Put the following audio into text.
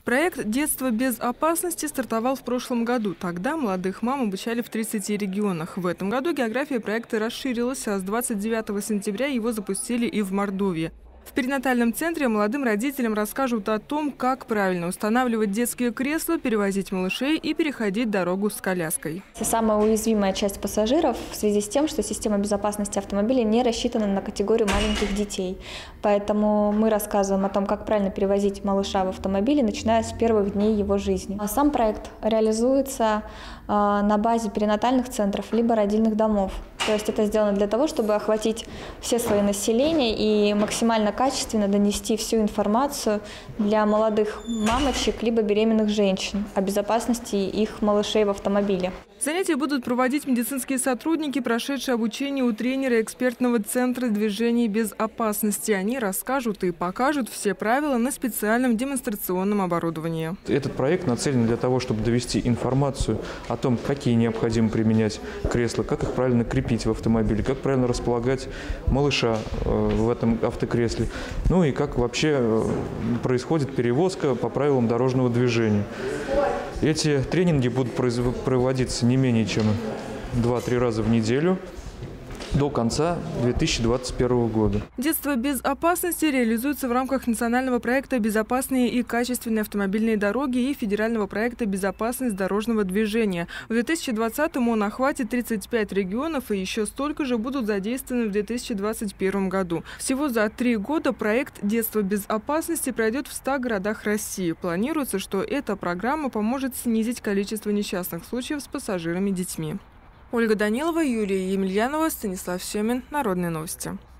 Проект «Детство без опасности» стартовал в прошлом году. Тогда молодых мам обучали в 30 регионах. В этом году география проекта расширилась, а с 29 сентября его запустили и в Мордовии. В перинатальном центре молодым родителям расскажут о том, как правильно устанавливать детские кресла, перевозить малышей и переходить дорогу с коляской. Это самая уязвимая часть пассажиров в связи с тем, что система безопасности автомобиля не рассчитана на категорию маленьких детей. Поэтому мы рассказываем о том, как правильно перевозить малыша в автомобиле, начиная с первых дней его жизни. А сам проект реализуется на базе перинатальных центров либо родильных домов. То есть это сделано для того, чтобы охватить все слои населения и максимально качественно донести всю информацию для молодых мамочек либо беременных женщин о безопасности их малышей в автомобиле. Занятия будут проводить медицинские сотрудники, прошедшие обучение у тренера экспертного центра движений без опасности. Они расскажут и покажут все правила на специальном демонстрационном оборудовании. Этот проект нацелен для того, чтобы довести информацию о том, какие необходимо применять кресла, как их правильно крепить в автомобиле, как правильно располагать малыша в этом автокресле, ну и как вообще происходит перевозка по правилам дорожного движения. Эти тренинги будут проводиться не менее чем 2-3 раза в неделю до конца 2021 года. «Детство без опасности» реализуется в рамках национального проекта «Безопасные и качественные автомобильные дороги» и федерального проекта «Безопасность дорожного движения». В 2020-м он охватит 35 регионов, и еще столько же будут задействованы в 2021 году. Всего за 3 года проект «Детство без опасности» пройдет в 100 городах России. Планируется, что эта программа поможет снизить количество несчастных случаев с пассажирами и детьми. Ольга Данилова, Юлия Емельянова, Станислав Семин. Народные новости.